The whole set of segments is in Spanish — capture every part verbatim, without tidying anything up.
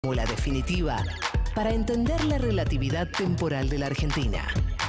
fórmula definitiva para entender la relatividad temporal de la Argentina.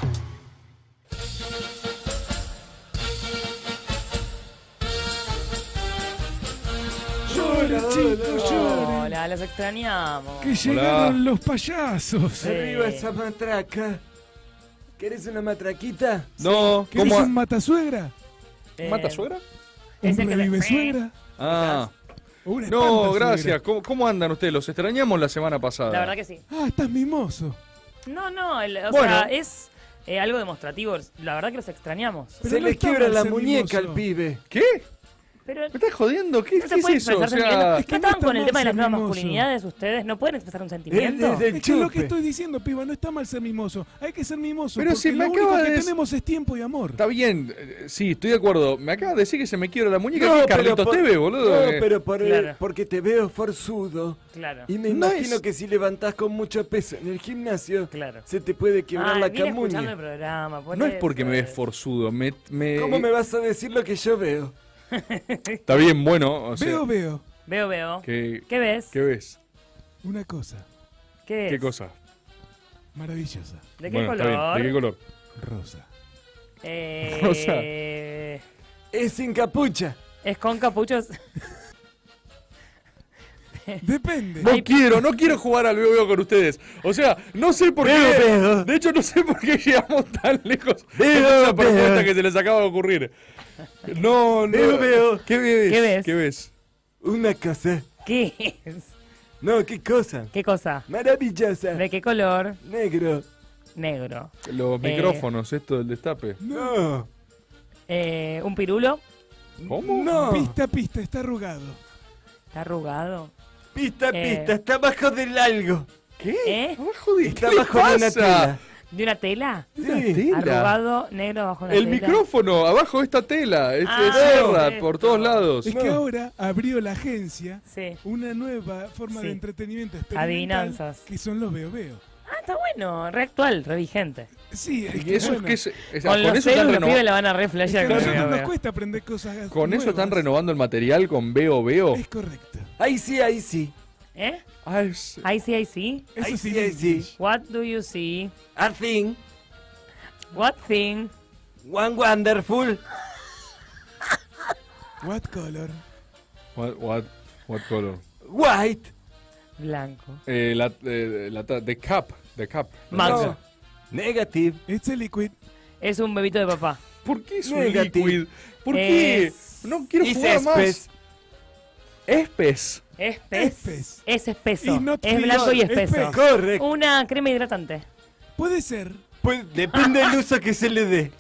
Lloren, chicos, lloren. Hola, los extrañamos. Que llegaron los payasos. Arriba esa matraca. ¿Querés una matraquita? No, ¿Querés ¿cómo? un matasuegra? Eh, ¿Mata suegra? Es ¿Un el que revive le- suegra? Ah. ¿O una No, espantasuegra? gracias. ¿Cómo, cómo andan ustedes? Los extrañamos la semana pasada. La verdad que sí. Ah, estás mimoso. No, no, el- o Bueno. sea, es eh, algo demostrativo. La verdad que los extrañamos. Pero Se no le está quiebra mal la ser muñeca mimoso. al pibe. ¿Qué? Pero ¿Me estás jodiendo? ¿Qué, no se qué puede es eso? O expresar sentimientos. sea, Es que ¿No no estaban está con el mal tema de las ser nuevas mimoso. masculinidades ustedes? ¿No pueden expresar un Desde sentimiento? el Es que es lo que chupe. estoy diciendo, piba, no está mal ser mimoso. Hay que ser mimoso Pero porque si me lo único acaba que de dec- tenemos es tiempo y amor. está bien. eh, Sí, estoy de acuerdo. Me acaba de decir que se me quiebra la muñeca. No, ¿Qué es pero Carlitos por- T V, boludo? No, Eh, pero por el- Claro. porque te veo forzudo. Claro. Y me No imagino es- que si levantás con mucho peso en el gimnasio, Claro. se te puede quebrar Ay, la vine escuchando el camuña. programa. por No es eso. porque me ves forzudo. Me, me- ¿Cómo me vas a decir lo que yo veo? Está bien, bueno. O sea, Veo, veo. Veo, veo. ¿qué, ¿Qué ves? ¿Qué ves? Una cosa ¿Qué es? ¿Qué cosa? maravillosa. ¿De qué Bueno, está bien. color? ¿De qué color? Rosa. Eh, Rosa. Es sin capucha. Es con capuchos. Depende. No quiero, no quiero jugar al veo veo con ustedes. O sea, no sé por Veo, qué. veo. De hecho, no sé por qué llegamos tan lejos Veo, con esa propuesta veo. que se les acaba de ocurrir. No, no. Veo, veo. ¿Qué ves? ¿Qué ves? ¿Qué ves? Una cosa. ¿Qué es? No, ¿qué cosa? ¿Qué cosa? Maravillosa. ¿De qué color? Negro. Negro. Los Eh. micrófonos, esto del destape. No. Eh, ¿Un pirulo? ¿Cómo? No. Pista, pista, está arrugado. ¿Está arrugado? Pista, Eh. pista. Está abajo del algo. ¿Qué? ¿Eh? Abajo de Está ¿qué le abajo de una pasa? tela. ¿De una tela? Una Sí. tela. Arrugado, negro, bajo una El tela. micrófono, abajo de esta tela. Es, Ah, es cerra esto. por todos lados. Es que No. ahora abrió la agencia Sí. una nueva forma Sí. de entretenimiento experimental. Adivinanzas. Que son los veo, veo. Ah, está bueno. Re actual, re vigente. Sí, es Y que eso bueno, es que es, es- Con con los eso celos están los renova- pibes la van a re es que flashear a con nosotros Veo nos Veo. cuesta aprender cosas Con eso están nuevas. renovando el material con veo veo. Es correcto. Ahí sí, ahí sí. ¿Eh? Ah, es- I see, I see. Eso Ahí sí, sí, ahí sí. What do you see? I think What thing? one wonderful. What color? What, what, what color? White. Blanco. Eh, la, eh, la, ta- the cup, the cup. Mango. No. Negative. It's a liquid. Es un bebito de papá. ¿Por qué es un Negative. liquid? ¿Por qué? Es- No quiero Y jugar más. césped. Espes. Es pez. Espes. Es espeso. Y not Es fish. blanco y Es espeso. pez. Correcto. Una crema hidratante. Puede ser. Pues depende del uso que se le dé.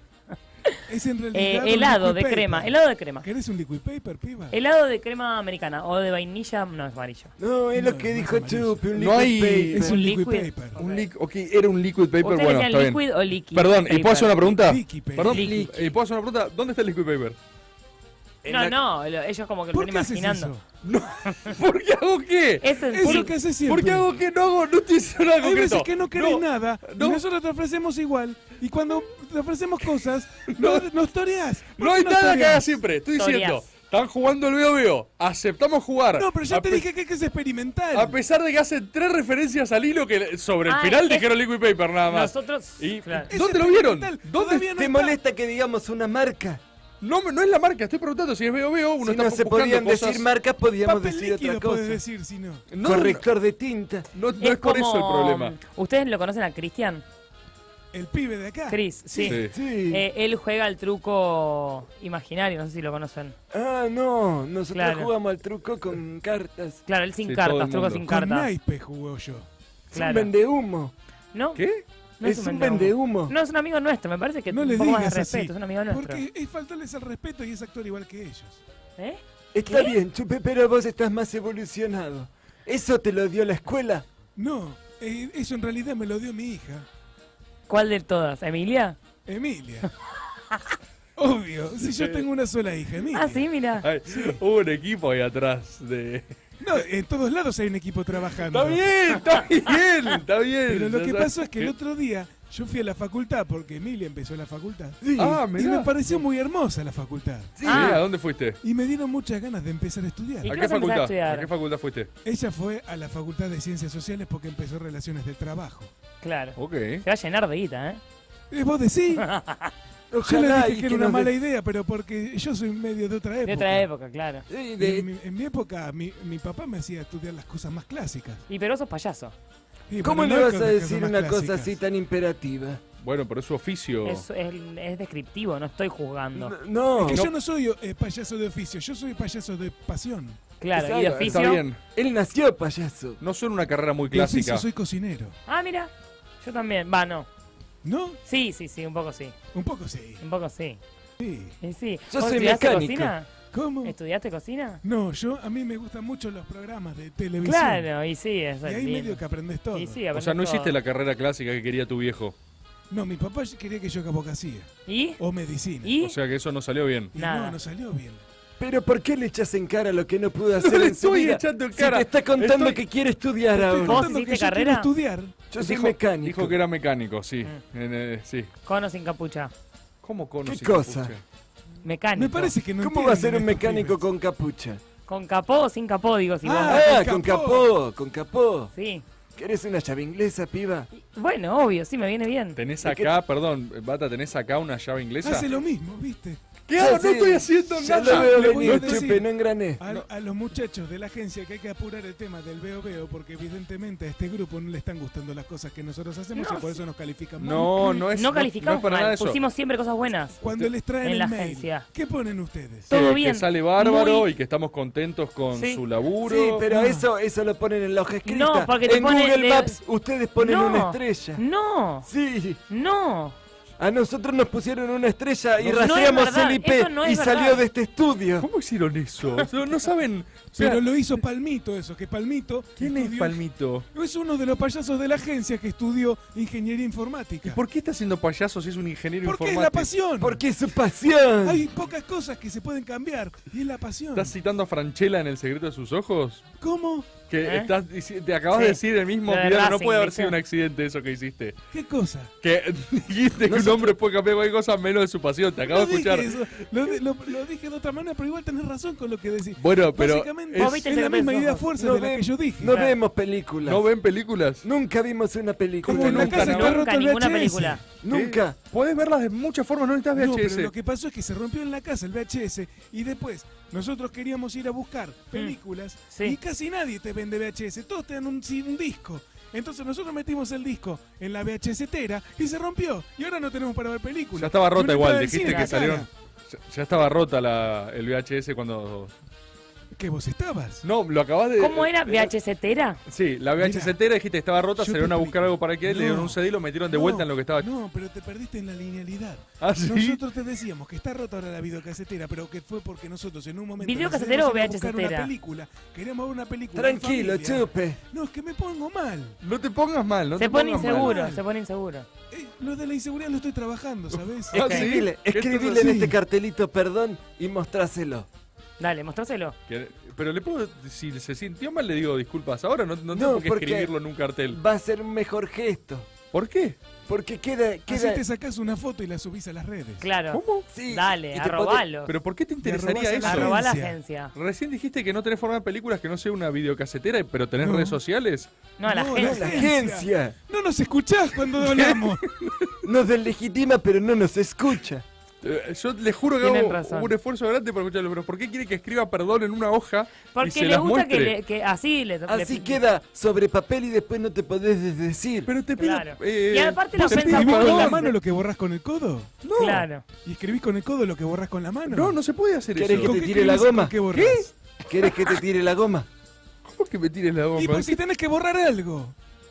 Es en Eh, realidad. un helado liquid de paper. crema. Helado de crema. ¿Querés un liquid paper, piba? Helado de crema americana. O de vainilla. No es amarillo. No, es No, lo que no es dijo amarillo. Chupi, un No liquid hay- paper. Es un Un liquid, liquid. paper. Un liquid, ok, era un liquid paper, ¿Ustedes bueno, decían está bien. liquid o liquid? Perdón, ¿y paper? puedo hacer una pregunta? Liquid paper. Perdón, Liquid. ¿y puedo hacer una pregunta? ¿Dónde está el liquid paper? En No, la- no. lo- Ellos como que lo ¿Por están qué haces imaginando. eso? No, ¿por qué hago qué? Eso es Es sí. lo que haces siempre. ¿Por qué hago qué? No hago, no estoy diciendo nada Hay concreto. veces que no querés nada no. y nosotros te ofrecemos igual. Y cuando te ofrecemos cosas, no, nos toreás. ¿Por No qué hay nos nada que toreás? haga siempre. Estoy Toreás. diciendo, están jugando el veo veo. Aceptamos jugar. No, pero ya A te pe- dije que hay que ser experimental. A pesar de que hacen tres referencias al hilo que sobre el Ah, final es- dijeron liquid paper nada más. Nosotros. Y- claro. Es ¿Dónde lo vieron? experimental. ¿Dónde Todavía no ¿Te está. molesta que digamos una marca? No, no es la marca, estoy preguntando si es veo veo. Uno Si está no se buscando podían cosas. decir marcas, podíamos Papel decir líquido otra puedes cosa. decir si no. No, Corrector de tinta. No, no es, por eso el problema. ¿Ustedes lo conocen a Cristian? El pibe de acá. Chris, sí. Sí. Sí. Eh, él juega al truco imaginario, no sé si lo conocen. Ah, no. Nosotros Claro. jugamos al truco con cartas. Claro, él sin Sí, todo cartas, el truco mundo. sin Con cartas. naipe jugó yo. Es Claro. un vendehumo. ¿No? ¿Qué? No es un vendehumo. No, es un amigo nuestro, me parece que No un le poco más de digas respeto, así. es un amigo nuestro. Porque es faltarles el respeto y es actuar igual que ellos. ¿Eh? Está ¿Qué? bien, Chupe, pero vos estás más evolucionado. ¿Eso te lo dio la escuela? No, eh, eso en realidad me lo dio mi hija, ¿Cuál de todas? ¿Emilia? Emilia. Obvio, si yo tengo una sola hija, Emilia. Ah, sí, mira. Ay, hubo un equipo ahí atrás de. No, en todos lados hay un equipo trabajando. Está bien, está bien, está bien. Pero lo Ya que sabes pasó es que el otro día Yo fui a la facultad porque Emilia empezó la facultad. Sí. Ah, Y mirá. me pareció muy hermosa la facultad. Sí. Ah. Mirá, ¿a dónde fuiste? Y me dieron muchas ganas de empezar a estudiar. ¿Y ¿A qué qué vas a empezar a facultad? estudiar? ¿A qué facultad fuiste? Ella fue a la Facultad de Ciencias Sociales porque empezó Relaciones de Trabajo. Claro. Ok. Se va a llenar de guita, ¿eh? Eh, ¿Vos decís? Yo le Ojalá dije y que era nos una mala dé- idea, pero porque yo soy medio de otra época. De otra época, claro. Sí, Y de- En mi, en mi época, mi, mi papá me hacía estudiar las cosas más clásicas. Y pero vos sos payaso. Y, ¿Cómo pero le no vas hay a cosas que decir son más una cosa clásicas. así tan imperativa? Bueno, pero es su oficio. Es, es, es descriptivo, no estoy juzgando. No, Es que No. yo no soy eh, payaso de oficio, yo soy payaso de pasión. Claro, y de Exacto, oficio. Está bien. él nació payaso. No son una carrera muy De oficio clásica. soy cocinero. Ah, mira. Yo también. Va, no. ¿No? Sí, sí, sí, un poco sí. Un poco sí. Un poco sí. Sí. Y sí. Yo ¿Vos soy estudiaste mecánico. cocina? ¿Cómo? ¿Estudiaste cocina? No, yo a mí me gustan mucho los programas de televisión. Claro, y sí, eso Y es ahí lindo. medio que aprendes todo. Y sí, O sea, aprendés no todo. hiciste la carrera clásica que quería tu viejo. No, mi papá quería que yo haga abogacía ¿Y? o medicina. ¿Y? O sea que eso no salió bien. Y Nada. no, no salió bien. Pero ¿por qué le echas en cara lo que no pudo hacer le en su estoy vida? echando en Si cara. te está contando Estoy- que quiere estudiar Estoy ahora. ¿Vos contando hiciste que yo carrera? quiero estudiar. Yo soy Dijo- mecánico. Dijo que era mecánico, sí. Mm. En, eh, sí. Con o sin capucha. ¿Cómo cono ¿Qué sin cosa? capucha? Mecánico. Me parece que no ¿Cómo va a ser un entienden estos mecánico pibes. con capucha? ¿Con capó o sin capó, digo, si Ah, Ah, con con capó. capó, con capó. vos? Sí. ¿Querés una llave inglesa, piba? Bueno, obvio, sí, me viene bien. ¿Tenés ¿De qué- acá, perdón, Bata, tenés acá una llave inglesa? Hace lo mismo, ¿viste? ¿Qué Ya hago? No sé, estoy haciendo Ya nada. lo veo Le voy a venir, decir- chupe, no engrané. A, a los muchachos de la agencia que hay que apurar el tema del veo veo porque evidentemente a este grupo no le están gustando las cosas que nosotros hacemos No, y por sí. eso nos califican mal. No, no es, no calificamos no es para mal, nada eso. pusimos siempre cosas buenas. Cuando les traen En el la mail, agencia. ¿qué ponen ustedes? Todo Que- bien. Que sale bárbaro Muy- y que estamos contentos con Sí. su laburo. Sí, pero No. eso, eso lo ponen en la hoja escrita. No, porque te en pone- Google le- Maps ustedes ponen No. una estrella. No, Sí, no. a nosotros nos pusieron una estrella y No, no es rastreamos verdad, el I P eso no es y verdad. salió de este estudio. ¿Cómo hicieron eso? No, no saben. O sea, Pero lo hizo Palmito eso, que Palmito ¿quién es estudió- Palmito? Es uno de los payasos de la agencia que estudió ingeniería informática. ¿Y por qué está haciendo payaso si es un ingeniero Porque es informático? la pasión. Porque es su pasión. Hay pocas cosas que se pueden cambiar y es la pasión. ¿Estás citando a Franchella en El secreto de sus ojos? ¿Cómo? Que ¿Eh? estás dici- te acabas Sí. de decir el mismo Lo de video, no Racing, puede haber ¿viste? sido un accidente eso que hiciste. ¿Qué cosa? Que dijiste que un hombre puede cambiar cualquier cosa menos de su pasión, te acabo No de escuchar. dije eso. Lo, di- lo- lo dije de otra manera, pero igual tenés razón con lo que decís. Bueno, pero Básicamente Vos es, viste es el la secreto de misma sus idea ojos. fuerza No de la ve- que yo dije. No Claro. vemos películas. ¿no ven películas? Nunca vimos una película. Como en la nunca, casa no. está roto Nunca, el ninguna V H S. película. Nunca. Podés verlas de muchas formas, no necesitas No, V H S. pero lo que pasó es que se rompió en la casa el V H S y después nosotros queríamos ir a buscar películas Sí. y casi nadie te vende V H S, todos te dan un, sí, un disco. Entonces nosotros metimos el disco en la V H S tera y se rompió. Y ahora no tenemos para ver películas. Ya estaba Y rota una igual, entrada del dijiste cine que en la salieron. cara. Ya, ya estaba rota la, el V H S cuando. ¿Que vos estabas? No, lo acabas de. ¿Cómo era? ¿V H S tera? Sí, la V H S Mira, tera dijiste que estaba rota, yo salieron te a buscar explico. algo para que le dieron No, un C D y lo metieron de no, vuelta en lo que estaba. No, pero te perdiste en la linealidad. Ah, sí. Nosotros te decíamos que está rota ahora la videocasetera, pero que fue porque nosotros en un momento ¿Videocasetera nos o decidimos ir a V H S buscar una tera? película, queríamos ver una película en Tranquilo, familia. chupe. No, es que me pongo mal. No te pongas mal, no Se te pone pongas mal. inseguro, mal. se pone inseguro. Eh, lo de la inseguridad lo estoy trabajando, ¿sabes? Ah, ¿sí? Escribile, ¿Qué escribile estás en así? este cartelito perdón y mostráselo. Dale, mostráselo. Que- Pero le puedo. Si se sintió mal, le digo disculpas. Ahora no, no tengo No, por qué porque- escribirlo en un cartel. Va a ser un mejor gesto. ¿Por qué? Porque queda. Así queda te sacás una foto y la subís a las redes. Claro. ¿Cómo? sí, Dale, y te arrobalo. ¿Pero por qué te interesaría arrobás a eso? la Arroba la agencia. agencia. Recién dijiste que no tenés forma de películas que no sea una videocasetera, pero tenés No. redes sociales. No, a la No, pone- agencia. la agencia. No nos escuchás cuando hablamos. Nos deslegitima, pero no nos escucha. Eh, Yo le juro que Tienen hago razón. un esfuerzo grande para escucharlo, pero ¿por qué quiere que escriba perdón en una hoja y Porque se le las gusta que, muestre? le, que así le Así le- queda sobre papel y después no te podés desdecir. Pero te pido... Claro. eh, Y aparte la ¿Vos ofensa escribís con la pública. mano lo que borrás con el codo? no, Claro. ¿Y escribís con el codo lo que borrás con la mano? no, no se puede hacer ¿Querés eso. que ¿Con te qué tire la escribís y goma? con qué borrás? ¿Querés que te tire la goma? ¿Cómo que me tires la goma? Y pues si tenés que borrar algo.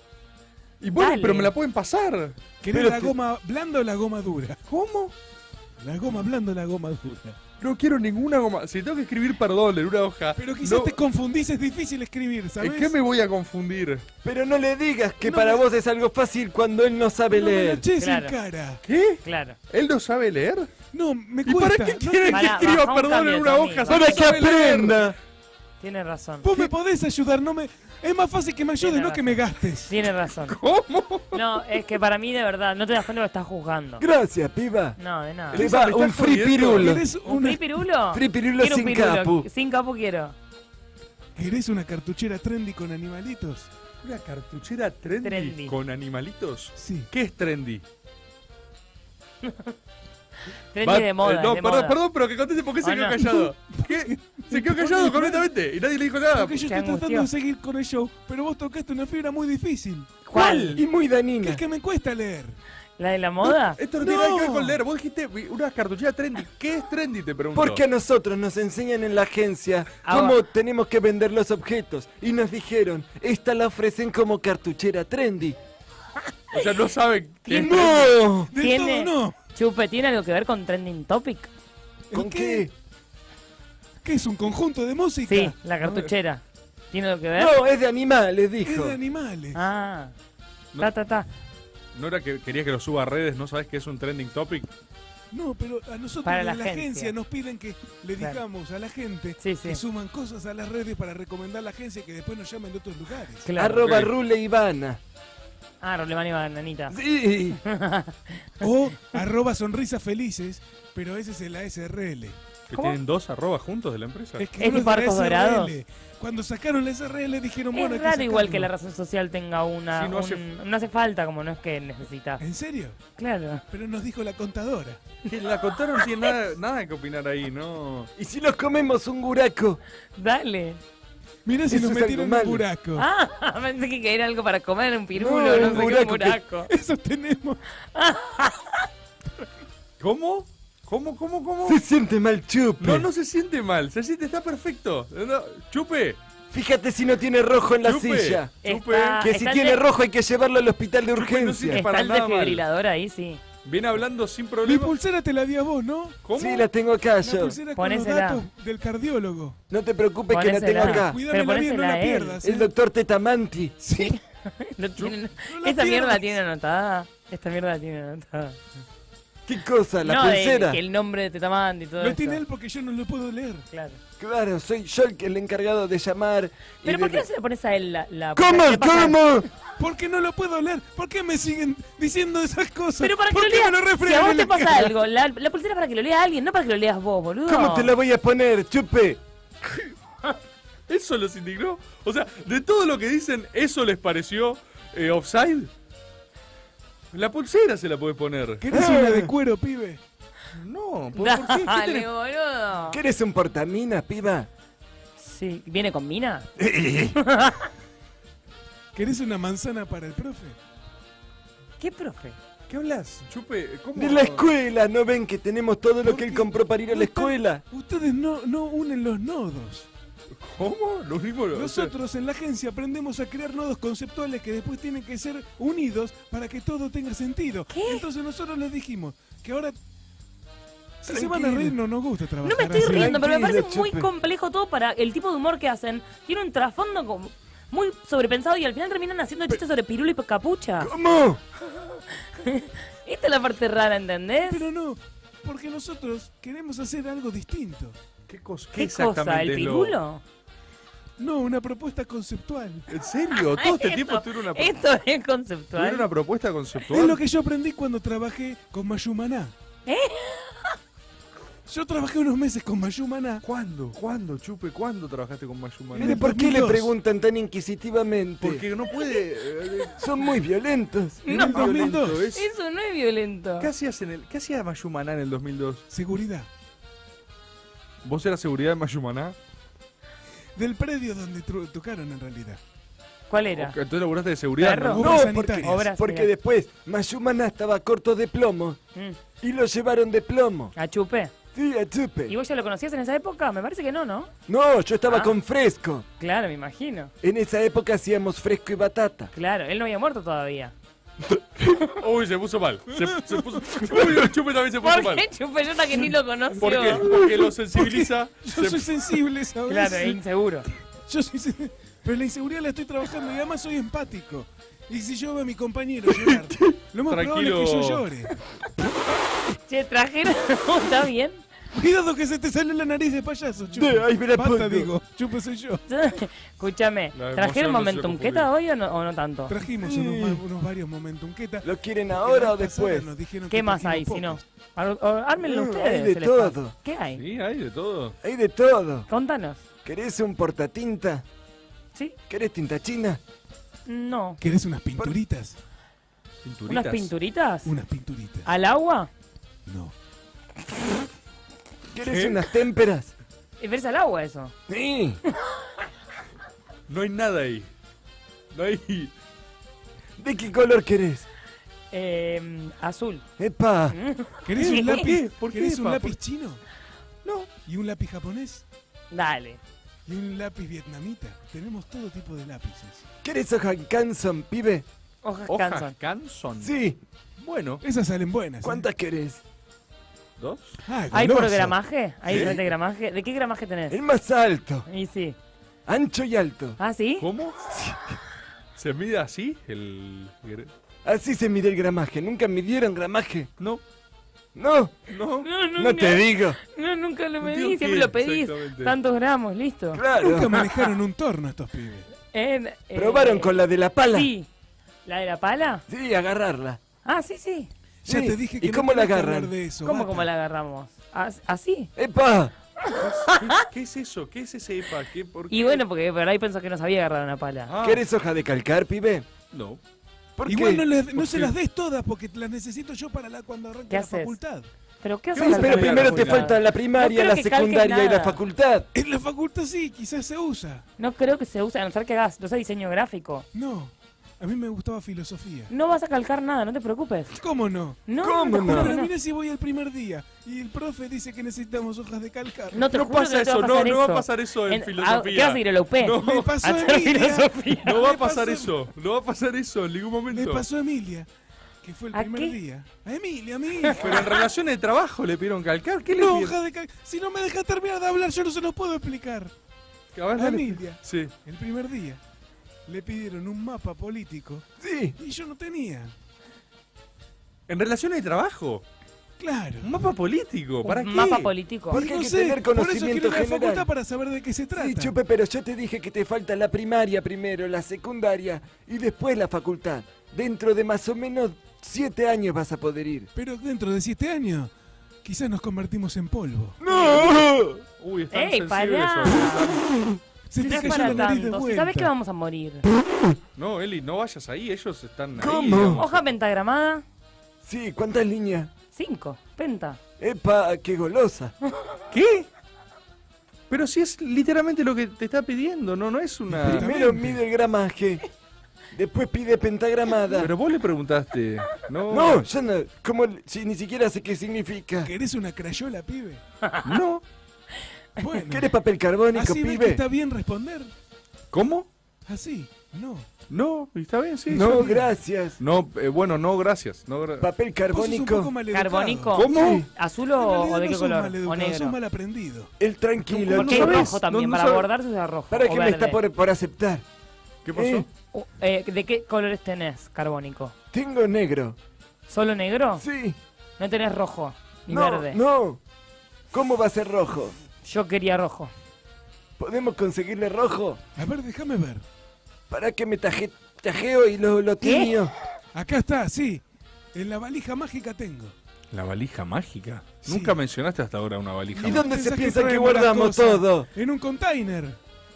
Y bueno, Dale. pero me la pueden pasar. ¿Querés Pero la te- goma blanda o la goma dura? ¿Cómo? La goma blanda o la goma dura. No quiero ninguna goma. Si tengo que escribir perdón en una hoja... Pero quizás no- te confundís, es difícil escribir, ¿sabes? ¿En qué me voy a confundir? Pero no le digas que No para me- vos es algo fácil cuando él no sabe No me lo leer. eches Claro. en cara. ¿Qué? Claro. ¿Él no sabe leer? No, me ¿Y cuesta. para qué No quieren te- que Pará, escriba baja un perdón cambio, en una Tommy, hoja? baja. si no Para que sabe leer? aprenda. Tiene razón. Vos me podés ayudar, no me... Es más fácil que me ayudes, Tiene no razón. que me gastes. Tiene razón. ¿Cómo? No, es que para mí de verdad, no te das cuenta que lo estás juzgando. Gracias, piba. No, de nada. Te Elisa, va ¿me un estás free jodiendo? pirulo. ¿Querés ¿Un una, free pirulo? Free pirulo Quiero un sin pirulo. capu. Sin capu quiero. ¿Querés una cartuchera trendy con animalitos? ¿Una cartuchera trendy, Trendy. con animalitos? Sí. ¿Qué es trendy? Trendy Va- de moda. eh, no, de perdón, moda. perdón, pero que conteste por qué se ¿O quedó no? callado. ¿Qué? Se quedó callado completamente y nadie le dijo nada. Porque yo Se estoy angustió. tratando de seguir con el show, pero vos tocaste una fibra muy difícil. ¿Cuál? Y muy Que danina. es que me cuesta leer. ¿La de la moda? Esto no tiene nada que ver No. con leer. Vos dijiste una cartuchera trendy. ¿Qué es trendy? Te pregunto. Porque a nosotros nos enseñan en la agencia Ah, cómo va. tenemos que vender los objetos. Y nos dijeron, esta la ofrecen como cartuchera trendy. O sea, no saben qué es trendy. ¡No! Del ¿Tiene, todo no. Chupe, ¿tiene algo que ver con Trending Topic? ¿Con ¿El qué? ¿Qué es un conjunto de música? Sí, la cartuchera. ¿Tiene algo que ver? No, es de animales, Es dijo. de animales. Ah. No. Ta, ta, ta. ¿No era que querías que lo suba a redes? ¿No sabes qué es un trending topic? No, pero a nosotros Para de la la, agencia. agencia nos piden que le Claro. digamos a la gente Sí, sí. que suman cosas a las redes para recomendar a la agencia y que después nos llamen de otros lugares. Claro. Arroba Ok. Rule Ivana. Ah, Rolemán y Bananita. Sí. O arroba sonrisas felices, pero ese es el A S R L. ¿Que ¿Cómo? tienen dos arrobas juntos de la empresa? Es que ¿Es uno tipo de la Arcos S R L. Dorados? Cuando sacaron la S R L dijeron, bueno, hay Es que raro igual que la sacarlo. razón social tenga una... Sí, no hace- un- no hace falta, como no es que necesitas. ¿En serio? Claro. Pero nos dijo la contadora. Que la contaron no tiene nada, nada que opinar ahí, ¿no? ¿Y si nos comemos un buraco? Dale. Mirá si Eso nos es algo metieron en malo. un buraco. Ah, pensé que era algo para comer, un pirulo, No, no, un sé qué, un buraco que- buraco. Eso tenemos. ¿Cómo? ¿Cómo, cómo, cómo? Se siente mal chupe. No, no se siente mal, se siente, está perfecto. No, chupe, Fíjate si no tiene rojo en la Chupe. silla. Chupe. Está- Que si está el tiene de- rojo hay que llevarlo al hospital de Chupe, no urgencia. sirve Está para el nada mal. desfibrilador ahí, sí. viene hablando sin Mi problema. pulsera te la di a vos, ¿no? ¿Cómo? Sí, la tengo acá La yo. pulsera con los Ponésela. datos del cardiólogo. No te preocupes que la tengo Ponésela. acá. Cuídamela bien, no ponésela la a él. pierdas. El ¿eh? doctor Tetamanti. Sí. No tiene- No la Esta mierda la pierdas. tiene anotada. Esta mierda la tiene anotada. ¿Qué cosa? ¿La no, de- pulsera? que el nombre de Tetamandi y todo Lo eso. tiene él porque yo no lo puedo leer. Claro. Claro, soy yo el, que- el encargado de llamar. y Pero de- ¿por qué no se le pones a él la... la ¿Cómo? ¿qué pasa? ¿Cómo? ¿Por qué no lo puedo leer? ¿Por qué me siguen diciendo esas cosas? Pero para que ¿Por lo qué leas. me lo Si refregan a vos en te la pasa cara? algo, la, la pulsera es para que lo lea alguien, no para que lo leas vos, boludo. ¿Cómo te la voy a poner, chupe? ¿Eso los indignó? O sea, de todo lo que dicen, ¿eso les pareció eh, offside? La pulsera se la puede poner. ¿Querés una de cuero, pibe? No, ¿por, por qué? ¿Qué Dale, tenés? boludo. ¿Querés un portamina, piba? Sí, ¿viene con mina? ¿Querés una manzana para el profe? ¿Qué profe? ¿Qué hablas? Chupe, ¿cómo? De la escuela, ¿no ven que tenemos todo lo ¿Por que él qué? compró para ir a No la están- escuela? Ustedes no, no unen los nodos. ¿Cómo? Lo mismo lo- o sea, Nosotros en la agencia aprendemos a crear nodos conceptuales que después tienen que ser unidos para que todo tenga sentido. ¿Qué? Entonces nosotros les dijimos que ahora... Si se Tranquilo. van a reír, no nos gusta trabajar No me estoy así. riendo, pero me Tranquilo, parece muy Chupe. complejo todo para el tipo de humor que hacen. Tiene un trasfondo como muy sobrepensado y al final terminan haciendo chistes sobre pirulo y capucha. ¿Cómo? Esta es la parte rara, ¿entendés? Pero no, porque nosotros queremos hacer algo distinto. ¿Qué cosa? ¿Qué exactamente cosa? ¿El es lo- pirulo? No, una propuesta conceptual. ¿En serio? Todo este Esto- tiempo tuvieron una, Esto es conceptual. tuvieron una propuesta conceptual. Es lo que yo aprendí cuando trabajé con Mayumaná. ¿Eh? Yo trabajé unos meses con Mayumaná. ¿Cuándo? ¿Cuándo, Chupe? ¿Cuándo trabajaste con Mayumana? En el ¿Por qué le dos mil dos. preguntan tan inquisitivamente? Porque no puede... eh, Son muy violentos. En No. el dos mil dos. es- Eso no es violento. ¿Qué hacías en el, ¿Qué hacía Mayumaná en el dos mil dos? Seguridad. ¿Vos eras seguridad de Mayumaná? Del predio donde tru- tocaron en realidad. ¿Cuál era? Ok, Entonces laburaste de seguridad. Perro. ¿no? Obras No, porque, sanitarias. Obras, porque mira. después Mayumana estaba corto de plomo Mm. y lo llevaron de plomo. ¿A Chupe? Sí, a chupe. ¿Y vos ya lo conocías en esa época? Me parece que no, ¿no? No, yo estaba Ah. con Fresco. Claro, me imagino. En esa época hacíamos Fresco y Batata. Claro, él no había muerto todavía. Uy, se puso mal. Se, se puso... Uy, el Chupe también se puso ¿Por mal. qué Chupe? Yo hasta que ni lo conoció. ¿Por qué? Porque lo sensibiliza. Yo se- soy sensible, ¿sabes? Claro, es inseguro. Yo soy sen- Pero la inseguridad la estoy trabajando y además soy empático. Y si yo veo a mi compañero llorar, lo más probable es que yo Tranquilo. llore. Che, trajeron... ¿Está bien? Cuidado que se te sale la nariz de payaso, chupa. De ahí me la Basta, pongo. digo. Chupa soy yo. Escúchame, La emoción ¿trajeron no se momentum confunde. queta hoy o no, o no tanto? Trajimos Sí. unos, ma- unos varios momentum queta. ¿Lo quieren porque ahora la o vez pasada después? nos dijeron ¿Qué que más trajimos hay si no? pocos. Ar- ar- Ármenlo No, ustedes. hay de el espacio. todo. ¿Qué hay? Sí, hay de todo. Hay de todo. Contanos. ¿Querés un portatinta? ¿Sí? ¿Querés tinta china? No. ¿Querés unas pinturitas? Pinturitas. ¿Unas pinturitas? Unas pinturitas. ¿Al agua? No. ¿Querés ¿Qué? unas témperas? ¿Es verse al agua eso? Sí. No hay nada ahí. No hay... ¿De qué color querés? Eh, azul. ¡Epa! ¿Querés ¿Qué? un ¿Por lápiz? qué? ¿Por qué, ¿Querés un pa? lápiz ¿Por- chino? No. ¿Y un lápiz japonés? Dale. ¿Y un lápiz vietnamita? Tenemos todo tipo de lápices. ¿Querés hoja Canson, pibe? Hojas Hojas Canson. Canson. Sí. Bueno, Esas salen buenas. ¿eh? ¿Cuántas querés? dos. Ah, ¿Hay por goloso. gramaje? ¿Hay Sí. diferente gramaje? ¿De qué gramaje tenés? El más alto. Y sí. Ancho y alto. ¿Ah, sí? ¿Cómo? ¿Se mide así? El... Así se mide el gramaje. ¿Nunca midieron gramaje? No. No. No. No, no, No te digo. No, nunca lo Digo medí, que- siempre lo pedís. exactamente. Tantos gramos, listo. Claro. Nunca manejaron un torno estos pibes. En, eh, ¿Probaron con la de la pala? Sí. ¿La de la pala? Sí, agarrarla. Ah, sí, sí. Ya Sí. te dije que ¿Y no cómo la tenés que agarran? hablar de eso. ¿Cómo, bata. cómo la agarramos? ¿As- ¿Así? ¡Epa! ¿Qué, qué es eso? ¿Qué es ese EPA? ¿Qué, por qué? Y bueno, porque por ahí pensó que no sabía agarrar una pala. Ah, ¿Querés hoja de calcar, pibe? No. ¿Por Igual qué? no, le- no ¿Por se qué? las des todas porque las necesito yo para la, cuando arranque ¿Qué la haces? facultad. ¿Pero qué Sí, haces? Sí, pero Calcar primero la te facultad. falta la primaria, No la creo que calques secundaria y la nada. facultad. En la facultad sí, quizás se usa. No creo que se use, a no ser que hagas, no sé, diseño gráfico. No, a mí me gustaba filosofía. No vas a calcar nada, no te preocupes. ¿Cómo no? No, ¿Cómo te no? juro que Pero no. mira si voy el primer día y el profe dice que necesitamos hojas de calcar. No te No juro pasa que eso, te va a no, pasar no va a eso. pasar eso en ah, filosofía. ¿Qué vas a ir a la U P? No. Le pasó A a hacer Emilia. filosofía. No va a Le pasar pasó- eso. No va a pasar eso en ningún Le momento. pasó a Emilia, que fue el ¿A primer qué? día. A Emilia, a mi hija. Pero en relación de trabajo le pidieron calcar. ¿Qué le No, pidieron? hoja de calcar. Si no me deja terminar de hablar, yo no se los puedo explicar. A ver, A dale. Emilia, Sí. el primer día, le pidieron un mapa político Sí. y yo no tenía. En relación de trabajo. Claro. Un mapa político. ¿Para Un qué? mapa político. Porque No hay que sé, tener por eso conocimiento quiero ir a la general. facultad para saber de qué se trata. Sí, Chupe, pero yo te dije que te falta la primaria primero, la secundaria y después la facultad. Dentro de más o menos siete años vas a poder ir. Pero dentro de siete años, quizás nos convertimos en polvo. ¡No! Uy, están ¡Ey, sensibles pará! hoy. Se No te es cayó para la nariz de tanto. Si vuelta. sabes que vamos a morir. No, Eli, no vayas ahí. Ellos están ahí. ¿Cómo? digamos. Hoja pentagramada, Sí, ¿cuántas líneas? cinco. Penta. ¡Epa, qué golosa! ¿Qué? Pero si es literalmente lo que te está pidiendo, no, no es una... Pero- Primero mide el gramaje, después pide pentagramada. Pero vos le preguntaste. No, No, yo no. ¿Cómo? Si ni siquiera sé qué significa. ¿Querés una crayola, pibe? no. Bueno, ¿Querés papel carbónico, así ves que pibe? está bien responder. ¿Cómo? Así, no. No, está bien, sí. No, está bien. gracias. No, eh, bueno, no, gracias. No, gra- Papel Vos sos un poco carbónico. maleducado. Carbónico. ¿Cómo? Sí. ¿Azul En o, realidad o de no qué sos color? maleducado, ¿O negro? sos mal aprendido. El tranquilo. ¿Cómo el no Que que- sabés? rojo también, No, no para sabés. bordarse es rojo. ¿Para o qué me verde. está por, por aceptar? ¿Qué pasó? ¿Eh? Uh, eh, ¿De qué colores tenés, carbónico? Tengo negro. ¿Solo negro? Sí. No tenés rojo ni No, verde. no. ¿Cómo va a ser rojo? Yo quería rojo. ¿Podemos conseguirle rojo? A ver, déjame ver. ¿Para que me taje, tajeo y lo, lo ¿Qué? tiño? Acá está, sí. En la valija mágica tengo. ¿La valija mágica? Sí. Nunca mencionaste hasta ahora una valija ¿Y mágica. dónde se Pensás piensa que traemos las guardamos cosas todo? En un container.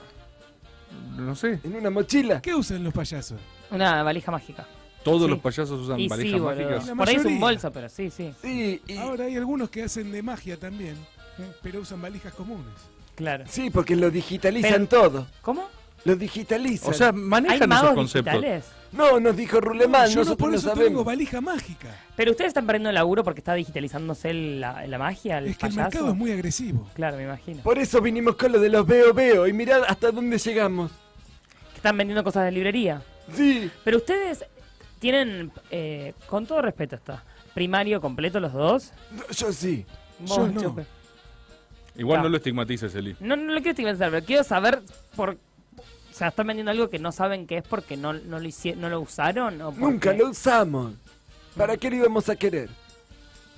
No sé. ¿En una mochila? ¿Qué usan los payasos? Una valija mágica. Todos Sí. los payasos usan Y valijas sí, boludo. mágicas. La Por ahí es un mayoría. bolso, pero sí, sí. Sí, y... Ahora hay algunos que hacen de magia también, pero usan valijas comunes. Claro. Sí, porque lo digitalizan todo. ¿Cómo? Lo digitalizan. O sea, ¿Hay manejan esos magos conceptos. digitales? No, nos dijo Rulemán, yo no nosotros por no eso tengo sabemos. valija mágica. Pero ustedes están perdiendo el laburo porque está digitalizándose el- la, la magia, el Es que el payaso. mercado es muy agresivo. Claro, me imagino. Por eso vinimos con lo de los veo veo y mirad hasta dónde llegamos. Que están vendiendo cosas de librería. Sí, Pero ustedes tienen, eh, con todo respeto está, primario completo los dos. yo sí. Vos, Yo no. Chupe. Igual Ah. no lo estigmatices, Eli. No, no lo quiero estigmatizar, pero quiero saber por... O sea, ¿están vendiendo algo que no saben qué es porque no, no, lo, hici- no lo usaron? ¿O porque- Nunca lo usamos. ¿Para qué lo íbamos a querer?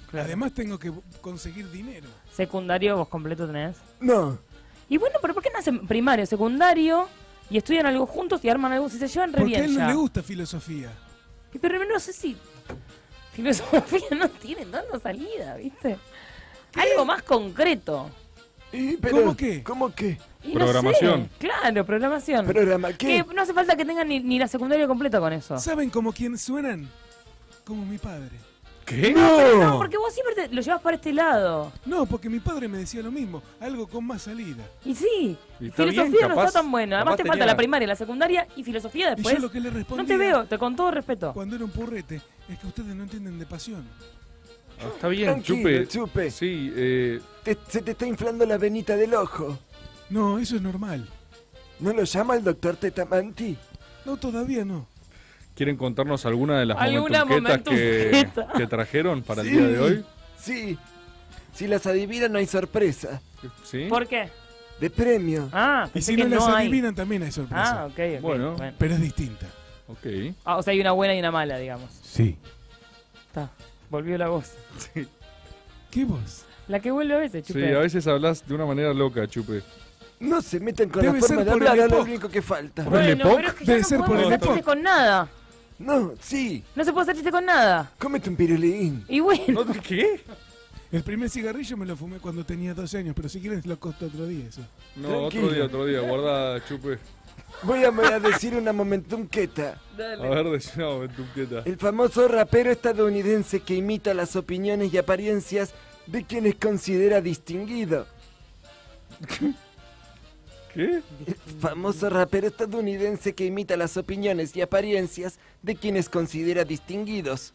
Claro. Además tengo que conseguir dinero. ¿Secundario vos completo tenés? No. Y bueno, pero ¿por qué no hacen primario, secundario y estudian algo juntos y arman algo? Si se llevan re Porque a bien él no ya. le gusta filosofía. Y Pero no sé si filosofía no tiene tanta salida, ¿viste? Algo más concreto. Y, pero, ¿Cómo qué? ¿Cómo qué? Y Programación. No sé, claro, programación. ¿Programa qué? Que no hace falta que tengan ni, ni la secundaria completa con eso. ¿Saben como quién suenan? Como mi padre. ¿Qué? No, porque vos siempre te lo llevas para este lado. No, porque mi padre me decía lo mismo. Algo con más salida. Y sí, Y está filosofía bien, no capaz- está tan bueno. Además capaz te falta tenía- la primaria, la secundaria y filosofía Y después. yo lo que le respondía No te veo, te con todo respeto. cuando era un purrete es que ustedes no entienden de pasión. Ah, está bien, Tranquilo, Chupe. Chupe. Sí, eh, Te- se te está inflando la venita del ojo. No, eso es normal. ¿No lo llama el doctor Tetamanti? No, todavía no. ¿quieren contarnos alguna de las Alguna momentumquetas que, momentumqueta. que trajeron para Sí, el día de hoy? Sí. Si las adivinan no hay sorpresa. ¿Sí? ¿Por qué? De premio. Ah, Y pensé si que no las no hay. adivinan también hay sorpresa. Ah, ok, ok. Bueno. Pero es distinta. Ok. Ah, o sea, hay una buena y una mala, digamos. Sí. Está. Volvió la voz. ¿Qué voz? La que vuelve a veces, Sí, Chupe. a veces hablas de una manera loca, Chupe. No se metan con Debe la forma ser de por el hablar, es lo Epoch. único que falta. Por el Bueno, Epoch. pero es que ya Debe no ser por podemos el hacer Epoch. chistes con nada. No, sí. No se puede hacer chiste con nada. Cómete un pirulín. Y bueno, ¿No te- ¿Qué? El primer cigarrillo me lo fumé cuando tenía doce años, pero si quieres lo costo otro día eso. No, Tranquilo. otro día, otro día. Guarda, Chupe. Voy a, voy a decir una momentumqueta. A ver, decí una momentumqueta. El famoso rapero estadounidense que imita las opiniones y apariencias de quienes considera distinguido. ¿Qué? El famoso rapero estadounidense que imita las opiniones y apariencias de quienes considera distinguidos.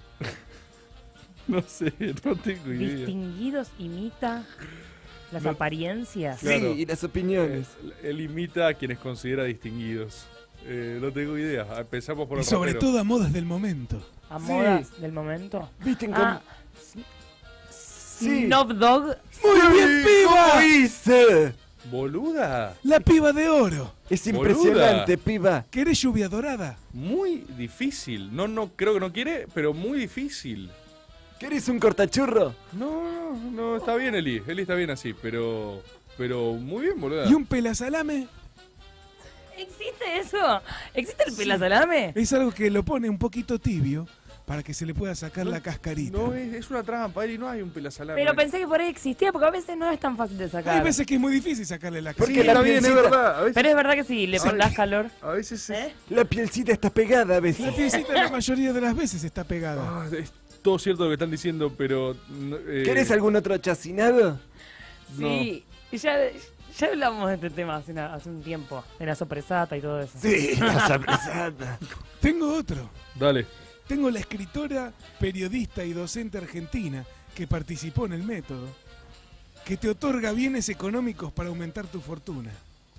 No sé, no tengo idea. distinguidos imita las No- apariencias. Claro. Sí, y las opiniones. Eh, Él imita a quienes considera distinguidos. Eh, no tengo idea. Empezamos por Y el sobre rapero. todo a modas del momento. A Sí. modas del momento. ¿Visten cómo? Ah, Sí. Snoop Dogg. ¡Muy bien, piba! ¿Cómo hice? Boluda. La piba de oro. Es Boluda. impresionante, piba. ¿Querés lluvia dorada? Muy difícil. No, no, creo que no quiere, pero muy difícil. ¿Querés un cortachurro? No, no, no, está bien Eli. Eli está bien así, pero. Pero muy bien, boluda. ¿Y un pelasalame? ¿Existe eso? ¿Existe el pelasalame? Es algo que lo pone un poquito tibio para que se le pueda sacar No, la cascarita. No, es, es una trampa, Eli. No hay un pelasalame. Pero pensé que por ahí existía, porque a veces no es tan fácil de sacar. Hay veces que es muy difícil sacarle la Porque Sí, cascarita. la está bien, es pielcita- verdad. A veces, Pero es verdad que si le Ay. das calor. a veces es. ¿Eh? La pielcita está pegada a La veces. piecita la mayoría de las veces está pegada. Ah, es todo cierto lo que están diciendo, pero. no, eh, ¿Querés algún otro chacinado? Sí, y ya, ya hablamos de este tema hace, una- hace un tiempo, de la sopresata y todo eso. Sí, la sabrosada. Tengo otro. Dale. Tengo la escritora, periodista y docente argentina que participó en el método, que te otorga bienes económicos para aumentar tu fortuna.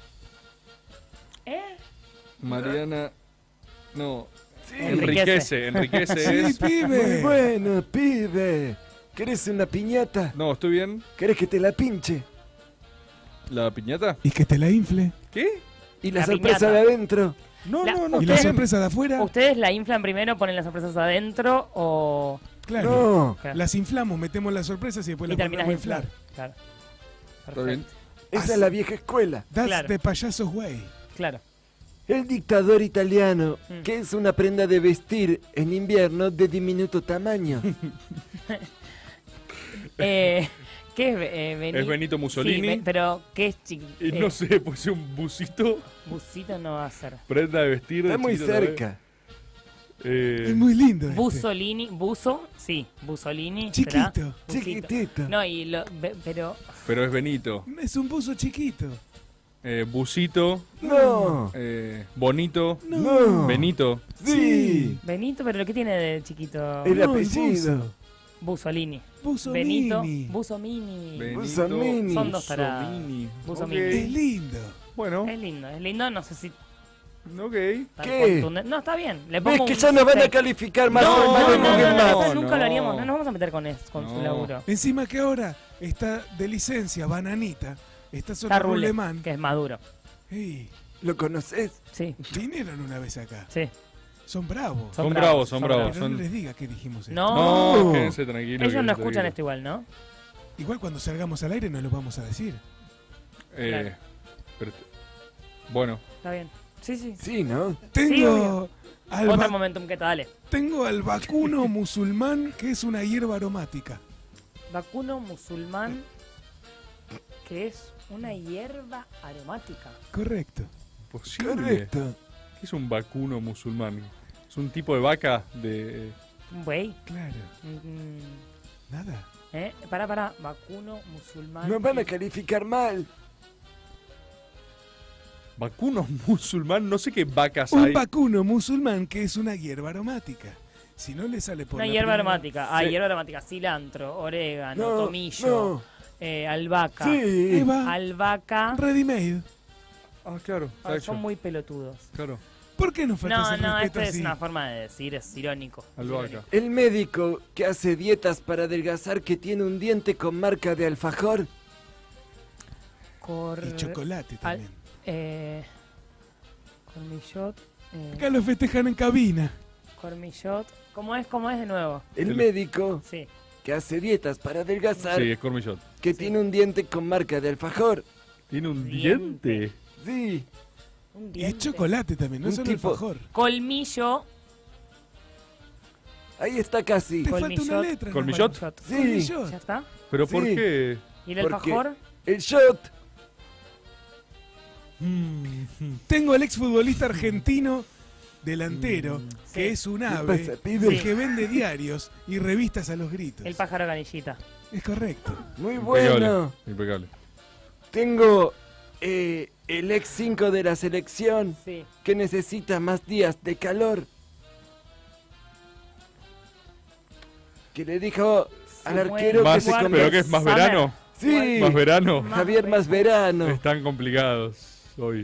¿Eh? Mariana. No. Sí, Enriquece, enriquece Sí, es. muy pibe. bueno, pibe. ¿Querés una piñata? No, ¿estoy bien? ¿Querés que te la pinche? ¿La piñata? Y que te la infle. ¿Qué? ¿Y la, La sorpresa piñata. de adentro? No, La- no, no. ¿Y la Ustedes- sorpresa de afuera? ¿Ustedes la inflan primero, ponen las sorpresas adentro o...? Claro. No, Claro. Las inflamos, metemos las sorpresas y después y las terminas de volvemos a inflar. Claro. Está bien. esa es la vieja escuela. That's Claro. the payasos way. Claro. El dictador italiano, Mm. que es una prenda de vestir en invierno de diminuto tamaño. Eh, ¿Qué es eh, Beni- Es Benito Mussolini. Sí, Be- pero ¿qué es chiquito? Y no sé, puede ser un busito, Busito no va a ser. prenda de vestir. de Está muy chiquito, ¿no ves? cerca. Eh, Es muy lindo. este. Bussolini, buzo, sí, Bussolini. ¿será? Chiquito. Busito. Chiquitito. No, y lo, be- pero pero es Benito. Es un buzo chiquito. Eh, busito, No. eh, bonito, No. Benito. Sí. Benito, pero ¿qué tiene de chiquito? El No, el apellido. buzo. Bussolini. Buzo Benito, mini. Buzo Mini. Benito Busomini. Son dos tarados. Busomini. Buzo Ok. mini. Es lindo. Bueno, Es lindo, es lindo, no sé si ok. tan ¿Qué? contundente. No, está bien. Le pongo ¿Ves que un ya nos van a seis. calificar más No, o no, menos no, en no, Google no, Maps? eso nunca lo no. haríamos. No nos vamos a meter con, es- con su No. laburo. Encima que ahora está de licencia Bananita, está solo Está Rule, Ruleman. que es maduro. Ey, ¿Lo conoces? Sí, vinieron una vez acá. sí. Son bravos. Son Son bravos, bravos, son son bravos. Pero no son- les diga que dijimos esto. No. No, quédense tranquilos. Ellos no quédense escuchan esto tranquilos. igual, ¿no? Igual cuando salgamos al aire no lo vamos a decir. Eh, Claro. pero- bueno, Está bien. Sí, sí. Sí, ¿no? Tengo, obvio. al, Otro va- momentum que dale. tengo al vacuno musulmán, que es una hierba aromática. Vacuno musulmán, que es una hierba aromática. Correcto. posible. Correcto. ¿Qué es un vacuno musulmán? Es un tipo de vaca de. Un buey. Claro. Mm, Nada. ¿Eh? Pará, pará. Vacuno musulmán. Nos van a calificar mal. Vacuno musulmán, no sé qué vacas Un hay. vacuno musulmán, que es una hierba aromática. Si no le sale por Una la hierba primera- aromática. Ah, Sí. hierba aromática. Cilantro, orégano, No, tomillo, no. eh, albahaca. Sí. Eva, Albahaca. ready made. Ah, claro, está Ah, hecho. son muy pelotudos. Claro, ¿Por qué nos faltas No, el no, respeto esto es así? una forma de decir, es irónico. albahaca. El médico que hace dietas para adelgazar que tiene un diente con marca de alfajor. Cor... Y chocolate también. Eh, cormillot. Eh, Acá lo festejan en cabina. cormillot. ¿Cómo es? ¿Cómo es de nuevo? El El- médico Sí. que hace dietas para adelgazar Sí, es cormillot. que Sí. tiene un diente con marca de alfajor. Tiene un Diente. diente. Sí. Un Y es diente. chocolate también, no Un es solo tipo- alfajor. Colmillo. Ahí está casi. Te falta una Colmillot. letra. nada más. Colmillot. Sí. Colmillot. ¿Ya está? ¿Pero por Sí. qué? ¿Y el Porque- alfajor? El shot. Tengo al exfutbolista argentino delantero, que Sí. es un ¿Qué ave, pasa, pibe? que vende diarios y revistas a los gritos. El pájaro canillita. Es correcto. Muy Impecable. bueno. Impecable. Tengo eh, el ex cinco de la selección Sí. que necesita más días de calor. Que le dijo al Se arquero Más, que se Guardia. convierta. ¿Pero qué es más Summer. verano? Sí, Más verano. Javier más verano. Están complicados hoy.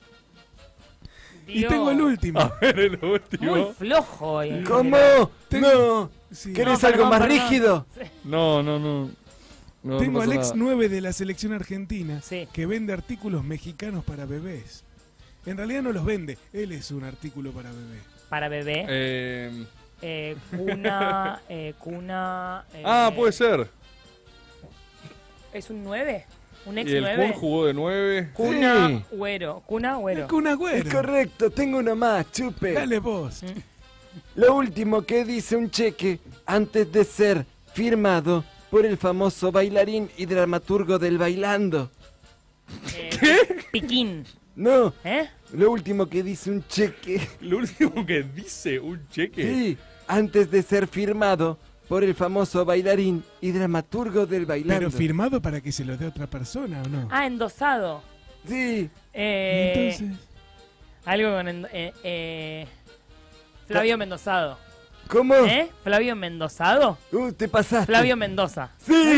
Y Dios. tengo el último. A ver el Muy último. flojo hoy. ¿Cómo? Tengo- No. Sí. ¿Querés No, algo perdón, más perdón. rígido? No, no, no. No, Tengo no al pasa ex nada. nueve de la selección argentina, Sí. que vende artículos mexicanos para bebés. En realidad no los vende, él es un artículo para bebé. Para bebé. Eh, Eh, cuna. eh, cuna. eh, ah, puede ser. ¿Es un nueve? ¿Un ex Y el Kun nueve? jugó de nueve. Cuna Sí. Güero. Cuna Güero. Es un Es agüero. correcto, tengo uno más, chupe. Dale vos. Lo último que dice un cheque antes de ser firmado por el famoso bailarín y dramaturgo del Bailando. Eh, Piquín. No, ¿Eh? lo último que dice un cheque. Lo último que dice un cheque. Sí, antes de ser firmado por el famoso bailarín y dramaturgo del Bailando. Pero firmado para que se lo dé otra persona o no. Ah, endosado. Sí, Eh, Entonces, Algo con. endo- eh, eh, Flavio Mendozado. ¿cómo? ¿Eh? ¿Flavio Mendozado? Uh, te pasaste. Flavio Mendoza.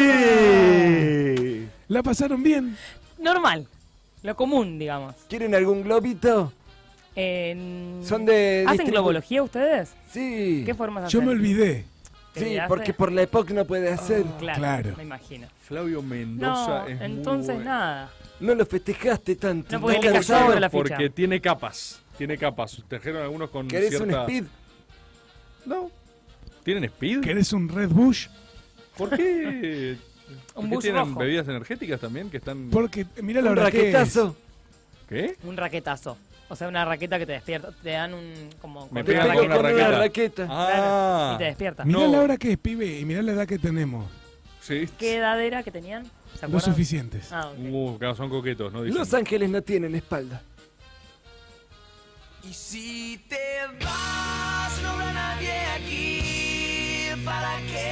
Sí. ¿la pasaron bien? Normal. Lo común, digamos. ¿Quieren algún globito? En- Son de ¿Hacen distribu- globología ustedes? Sí. ¿Qué formas Yo hacen? me olvidé. ¿Te Sí, olvidaste? porque por la época no puede hacer. Claro, Claro. me imagino. Flavio Mendoza No, es muy entonces bueno. nada. No lo festejaste tanto. No, porque ¿estás le cayó cansado? sobre la ficha. Porque tiene capas. Tiene capas. Trajeron algunos con ¿Querés cierta... un speed? No. ¿Tienen speed? ¿Querés un Red Bush? ¿Por qué? ¿Por Un qué bus tienen rojo. bebidas energéticas también que están... Porque mirá la Un hora que es. raquetazo. ¿Qué? Un raquetazo. O sea, una raqueta que te despierta. Te dan un. Como. Me con Te pegan una con pego una con una raqueta. raqueta. Ah. Y te despierta. Mirá No. la hora que es, pibe, y mirá la edad que tenemos. Sí. ¿Qué edad era que tenían? ¿Se Lo acuerdan? suficientes. Ah, ok. Uh, claro, son coquetos, ¿no? Dicen. Los ángeles no tienen espalda. Y si te vas, no habrá nadie aquí para que